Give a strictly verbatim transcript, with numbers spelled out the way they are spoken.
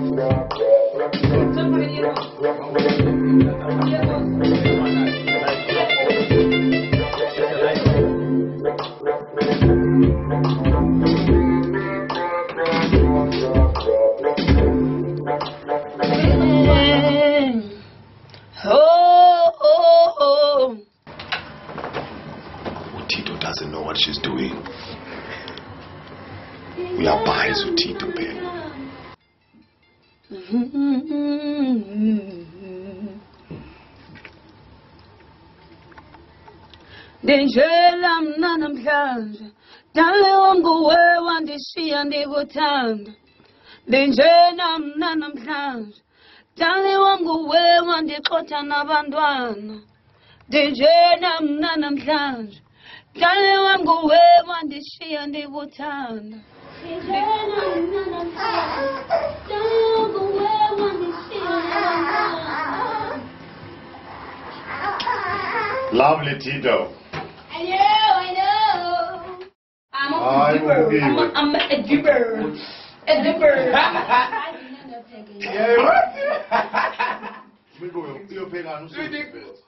Doesn't know what she's doing. We are biased with Tito, baby. Denjela mnana mhlanje dale wangu we wandishiya ndikuthanda Denjela mnana mhlanje dale wangu we wandixotha nabantwana Denjela mnana mhlanje dale wangu we wandishiya ndikuthanda Denjela mnana mhlanje dale wangu we wandishiya ndikuthanda. Lovely Tito. I know, I know. I'm a I'm duper. I'm a, I'm a duper. A duper. Yeah, right? We go. You're paying on